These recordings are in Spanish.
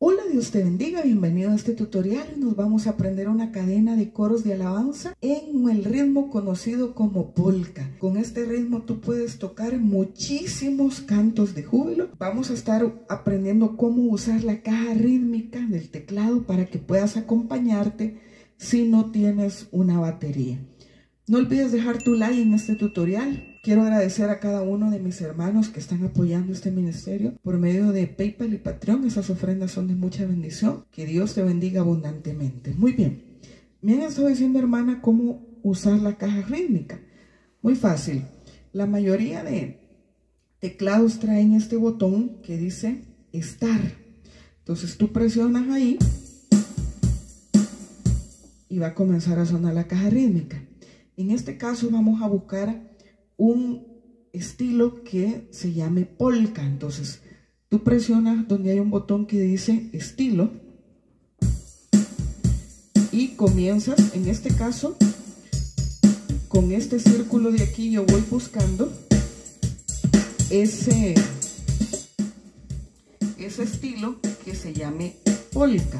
Hola, Dios te bendiga, bienvenido a este tutorial. Nos vamos a aprender una cadena de coros de alabanza en el ritmo conocido como polka. Con este ritmo tú puedes tocar muchísimos cantos de júbilo. Vamos a estar aprendiendo cómo usar la caja rítmica del teclado para que puedas acompañarte si no tienes una batería. No olvides dejar tu like en este tutorial. Quiero agradecer a cada uno de mis hermanos que están apoyando este ministerio por medio de PayPal y Patreon. Esas ofrendas son de mucha bendición. Que Dios te bendiga abundantemente. Muy bien. Me han estado diciendo, hermana, cómo usar la caja rítmica. Muy fácil. La mayoría de teclados traen este botón que dice Start. Entonces tú presionas ahí y va a comenzar a sonar la caja rítmica. En este caso vamos a buscar un estilo que se llame polka. Entonces tú presionas donde hay un botón que dice estilo y comienzas, en este caso con este círculo de aquí yo voy buscando ese estilo que se llame polka.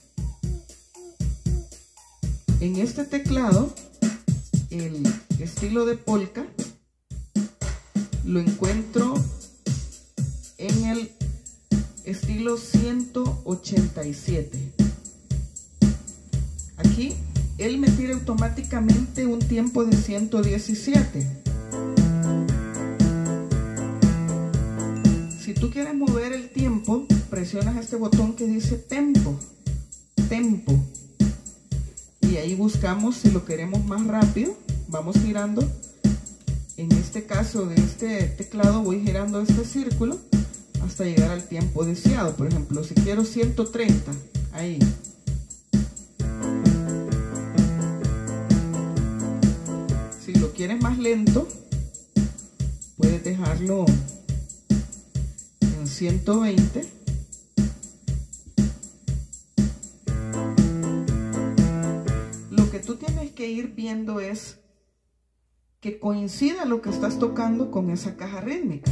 En este teclado el estilo de polka lo encuentro en el estilo 187. Aquí él me tira automáticamente un tiempo de 117. Si tú quieres mover el tiempo, presionas este botón que dice tempo. Y ahí buscamos si lo queremos más rápido. Vamos girando. En este caso de este teclado voy girando este círculo hasta llegar al tiempo deseado. Por ejemplo, si quiero 130, ahí. Si lo quieres más lento, puedes dejarlo en 120. Lo que tú tienes que ir viendo es que coincida lo que estás tocando con esa caja rítmica.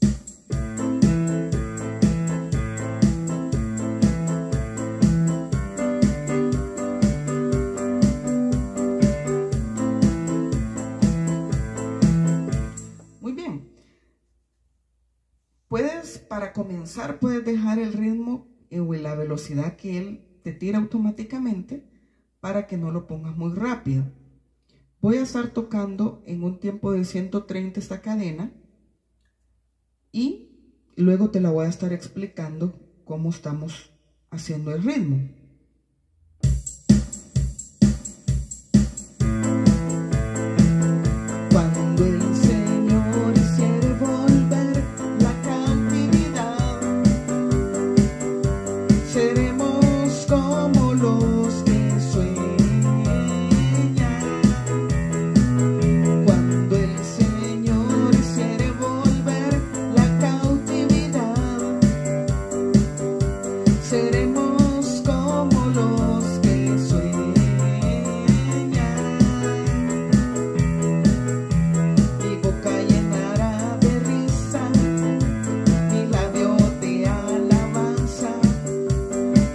Muy bien. Para comenzar, puedes dejar el ritmo o la velocidad que él te tira automáticamente para que no lo pongas muy rápido. Voy a estar tocando en un tiempo de 130 esta cadena y luego te la voy a estar explicando cómo estamos haciendo el ritmo. Cuando el Señor hiciere volver la cautividad, seremos como los que sueñan. Seremos como los que sueñan. Mi boca llenará de risa, mi labio de alabanza.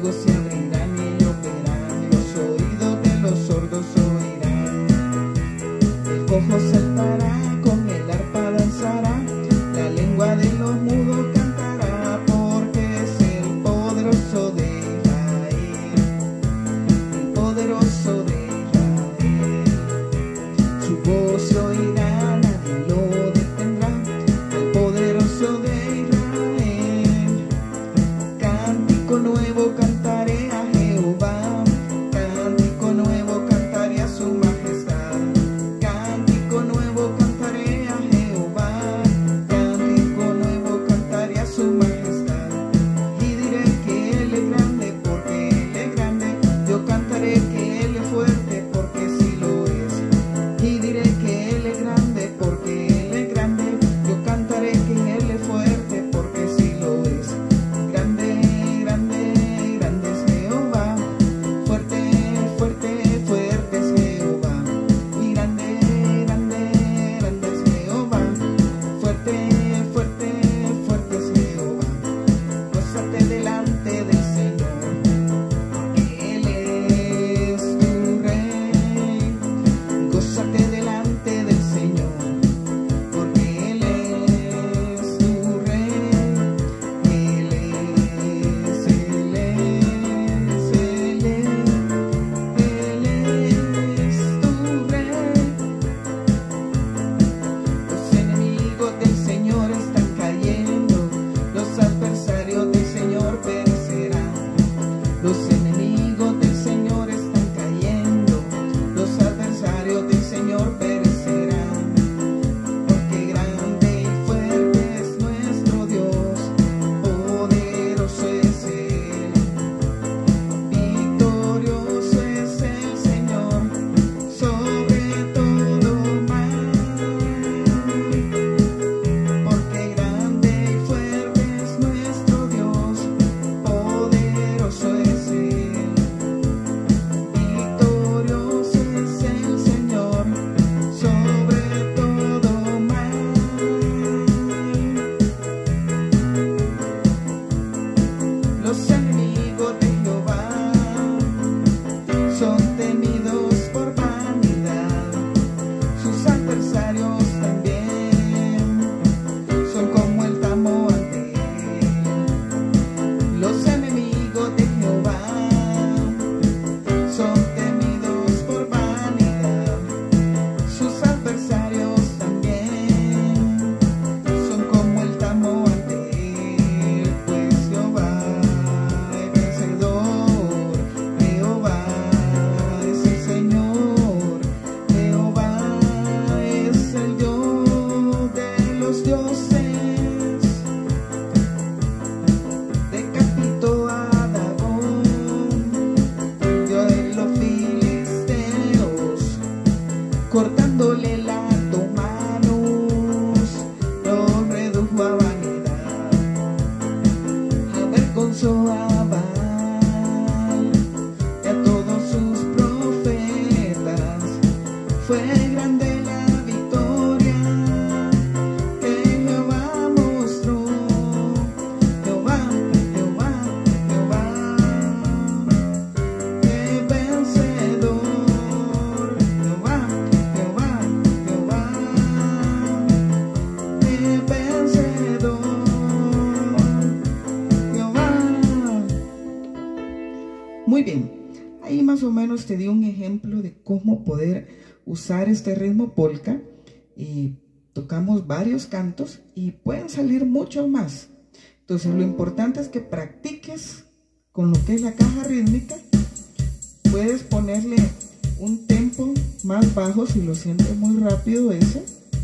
ciegos se abrirán y ellos verán, los oídos de los sordos oirán. El cojo saltará, con el arpa danzará, la lengua de los mudos cantará, porque es el poderoso de Israel, el poderoso de Israel. Su voz se oirá, nadie lo detendrá, al poderoso de Israel. Cántico nuevo cantaré a Jehová, cántico nuevo cantaré a su majestad. Cántico nuevo cantaré a Jehová, cántico nuevo cantaré a su majestad. Y diré que Él es grande, porque Él es grande. Yo cantaré que Él es fuerte, porque sí lo es. Y diré que Él es grande, porque Él es grande. Yo cantaré que Él es fuerte, porque sí lo es. Grande, grande, grande es Jehová. Fuerte, fuerte, fuerte es Jehová. Y grande, grande, grande es Jehová. Fuerte, fuerte, fuerte es Jehová. Gózate delante del Señor, Él es tu Rey. Gózate delante del Señor, porque Él es tu Rey. Él es, Él es, Él es, Él es tu Rey. Los enemigos del Señor están cayendo, los adversarios del Señor perecerán. Los enemigos del Señor están cayendo, los adversarios del Señor perecerán. Porque grande y fuerte es nuestro Dios, poderoso es Él. Victorioso es el Señor sobre todo mal. Porque grande y fuerte es nuestro Dios, poderoso es Él. Victorioso es el Señor sobre todo mal. Los enemigos de Jehová son temidos por vanidad, sus adversarios también son como el tamo ante él. Los enemigos de Jehová son temidos por vanidad, sus adversarios también son como el tamo ante él. Pues Jehová es vencedor, Jehová es el Señor, Jehová es el Dios de los dioses. Decapitó a Dagón, Dios de los filisteos, cortándole las dos manos, lo redujo a vanidad. Avergonzó a Baal y a todos sus profetas. Fue grande la victoria que Jehová mostró. Jehová, Jehová, Jehová es vencedor. Jehová, Jehová, Jehová es vencedor. Jehová. Muy bien, ahí más o menos te di un ejemplo de cómo poder usar este ritmo polka, y tocamos varios cantos y pueden salir muchos más. Entonces lo importante es que practiques con lo que es la caja rítmica. Puedes ponerle un tempo más bajo si lo sientes muy rápido ese.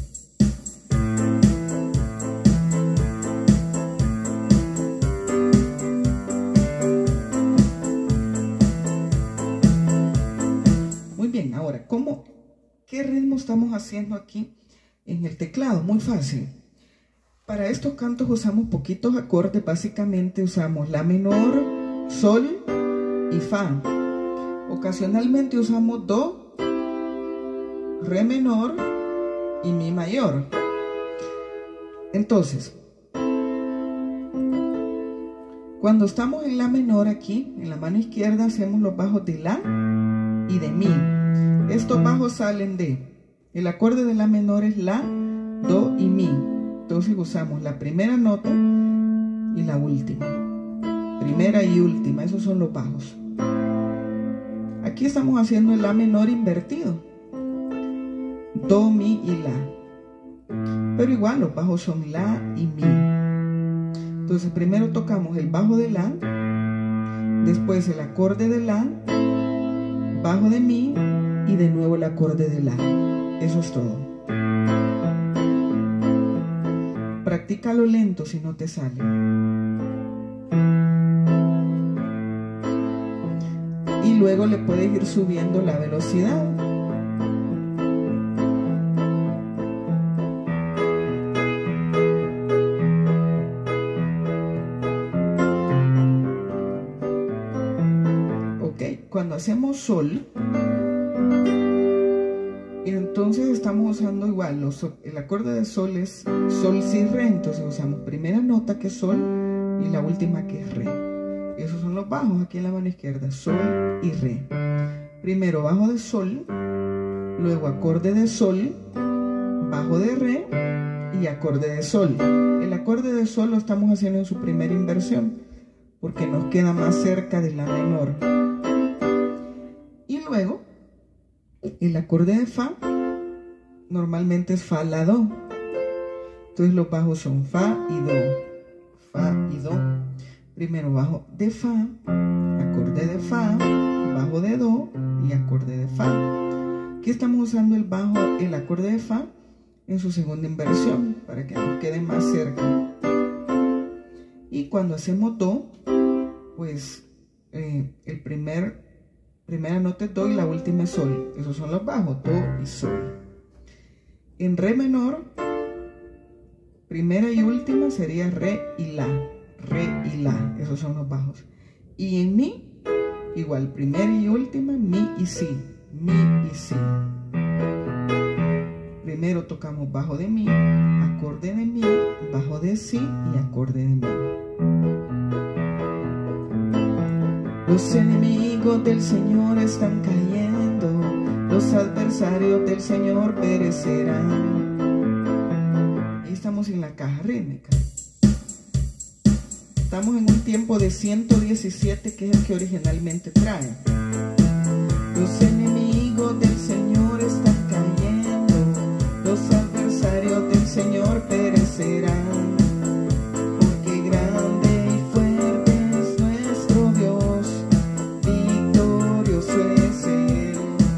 Muy bien, ahora, ¿qué ritmo estamos haciendo aquí en el teclado? Muy fácil. Para estos cantos usamos poquitos acordes. Básicamente usamos la menor, sol y fa. Ocasionalmente usamos do, re menor y mi mayor. Entonces, Cuando estamos en la menor aquí, en la mano izquierda, hacemos los bajos de la y de mi. Estos bajos salen de, el acorde de la menor es la, do y mi. Entonces usamos la primera nota y la última. Primera y última, esos son los bajos. Aquí estamos haciendo el la menor invertido. Do, mi y la. Pero igual los bajos son la y mi. Entonces primero tocamos el bajo de la, después el acorde de la, bajo de mi y de nuevo el acorde de la. Eso es todo. Practícalo lento si no te sale. Y luego le puedes ir subiendo la velocidad. Cuando hacemos sol, entonces estamos usando igual, el acorde de sol es sol, si, re, entonces usamos primera nota que es sol y la última que es re. Esos son los bajos aquí en la mano izquierda, sol y re. Primero bajo de sol, luego acorde de sol, bajo de re y acorde de sol. El acorde de sol lo estamos haciendo en su primera inversión porque nos queda más cerca de la menor. Y luego, el acorde de fa, normalmente es fa, la, do. Entonces los bajos son fa y do. Fa y do. Primero bajo de fa, acorde de fa, bajo de do y acorde de fa. Aquí estamos usando el bajo, el acorde de fa en su segunda inversión para que nos quede más cerca. Y cuando hacemos do, pues primera nota es do y la última es sol. Esos son los bajos, do y sol. En re menor, primera y última sería re y la. Re y la, esos son los bajos. Y en mi, igual, primera y última, mi y si. Mi y si. Primero tocamos bajo de mi, acorde de mi, bajo de si y acorde de mi. Los enemigos del Señor están cayendo, los adversarios del Señor perecerán. Ahí estamos en la caja rítmica. Estamos en un tiempo de 117, que es el que originalmente trae. Los enemigos del Señor están cayendo, los adversarios del Señor perecerán. Porque grande y fuerte es nuestro Dios, victorioso es Él.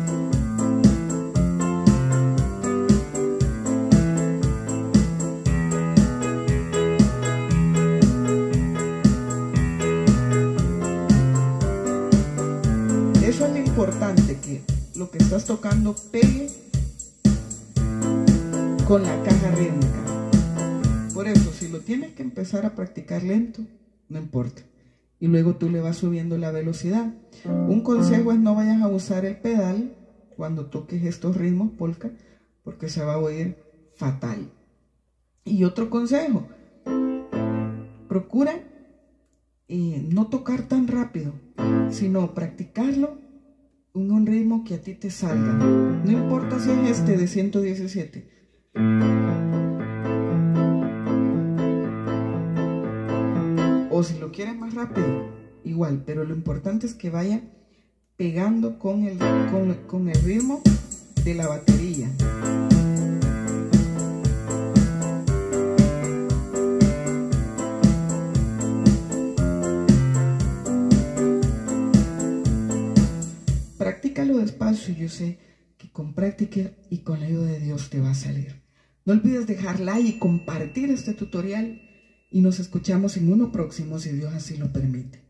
Eso es lo importante, que lo que estás tocando pegue con la caja rítmica. Por eso, si lo tienes que empezar a practicar lento, no importa. Y luego tú le vas subiendo la velocidad. Un consejo es no vayas a usar el pedal cuando toques estos ritmos polka, porque se va a oír fatal. Y otro consejo, procura no tocar tan rápido, sino practicarlo en un ritmo que a ti te salga. No importa si es este de 117. O si lo quieres más rápido, igual. Pero lo importante es que vaya pegando con el ritmo de la batería. Practícalo despacio, yo sé que con práctica y con la ayuda de Dios te va a salir. No olvides dejar like y compartir este tutorial y nos escuchamos en uno próximo si Dios así lo permite.